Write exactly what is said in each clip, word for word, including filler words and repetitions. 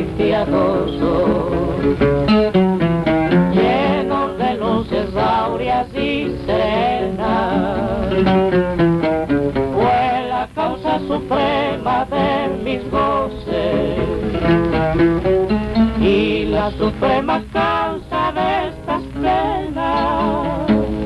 piadoso, lleno de luces áureas y serenas, fue la causa suprema de mis goces y la suprema causa de estas penas.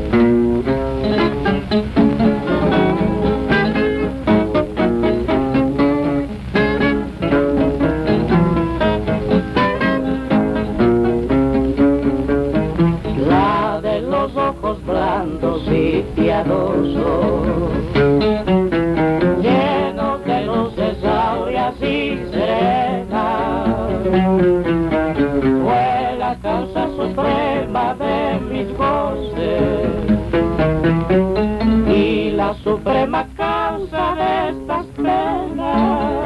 La de los ojos blandos y piadosos, llenos de luces áureas y serenas, fue la causa suprema de mis goces y la suprema causa de estas penas.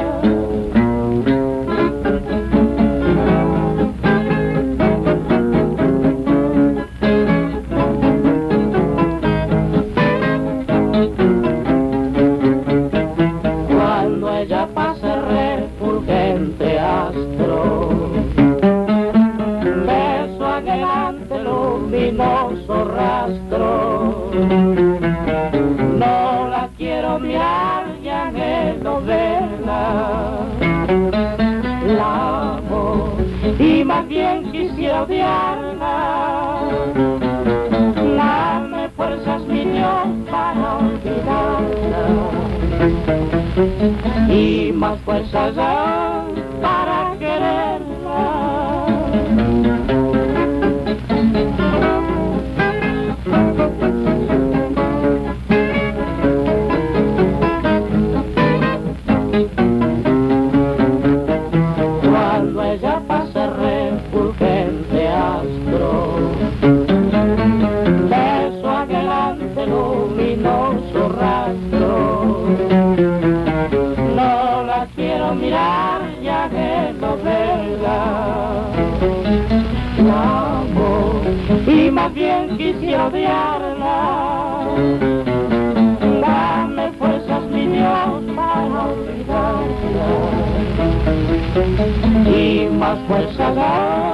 Cuando ella pasa refulgente astro, beso anhelante luminoso rastro, no la quiero mirar y anhelo verla, la amo y más bien quisiera odiarla, dame fuerzas mi Dios para olvidarla y más fuerzas aún para quererla. Cuando ella pasa refulgente astro, beso anhelante luminoso rastro, no la quiero mirar y anhelo verla, la amo y más bien quisiera odiarla, dame fuerzas mi Dios para olvidarla y más fuerzas